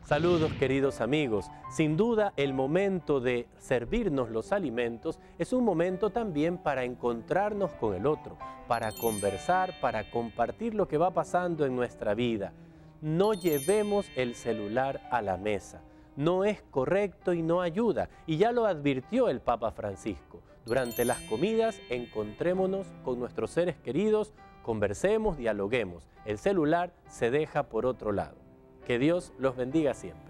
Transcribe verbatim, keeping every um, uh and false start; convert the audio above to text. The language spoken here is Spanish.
Saludos queridos amigos, sin duda el momento de servirnos los alimentos es un momento también para encontrarnos con el otro, para conversar, para compartir lo que va pasando en nuestra vida. No llevemos el celular a la mesa, no es correcto y no ayuda, y ya lo advirtió el Papa Francisco. Durante las comidas encontrémonos con nuestros seres queridos, conversemos, dialoguemos. El celular se deja por otro lado. Que Dios los bendiga siempre.